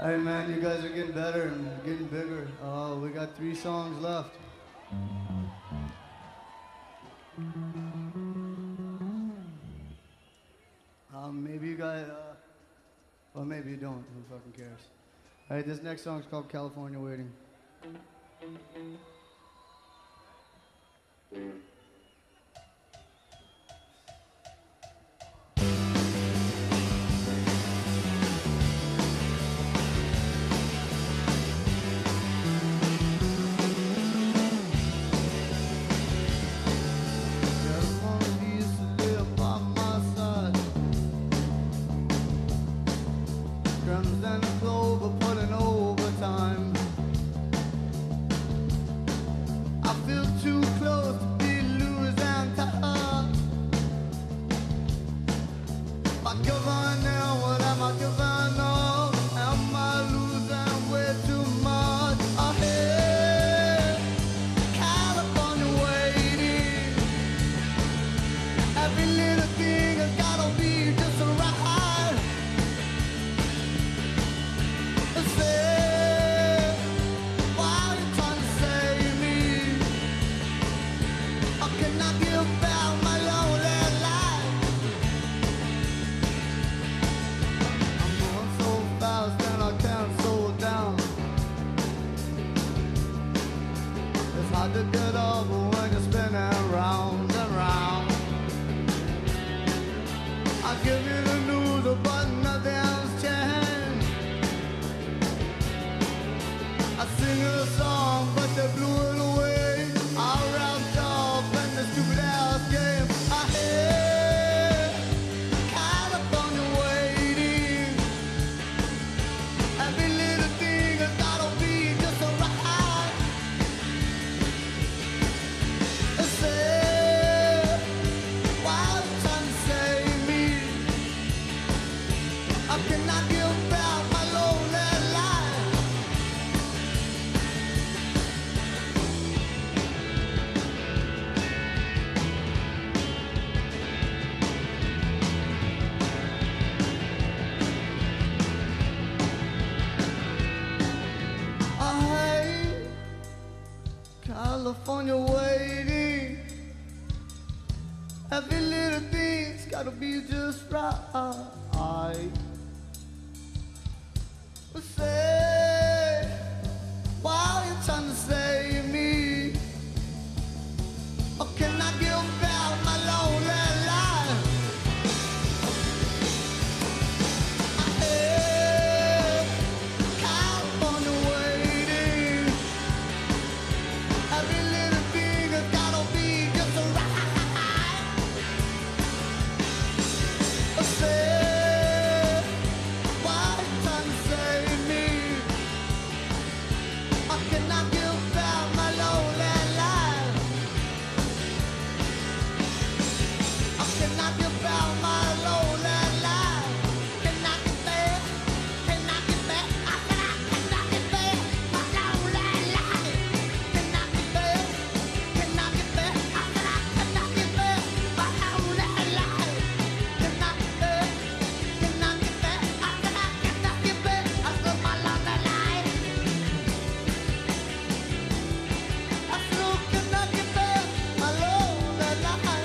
Hey man, you guys are getting better and getting bigger. We got 3 songs left. Maybe you guys, well maybe you don't, who fucking cares? Alright, this next song is called California Waiting. California waiting. Every little thing's gotta be just right. Say, why are you trying to save me? Or can I give back my lonely life? Hey, California waiting. Every little thing has gotta be just right. Say, why are you trying to save me? Or can I give back my lonely life? Or can I give back my lonely life? Can I get back? Can I get back? I said I cannot get back my lonely life. Can I get back? Can I get back? I said I cannot get back my lonely life. Can I get back? Can I get back? I said I cannot get back. I said my lonely life. I still cannot get back my lonely life.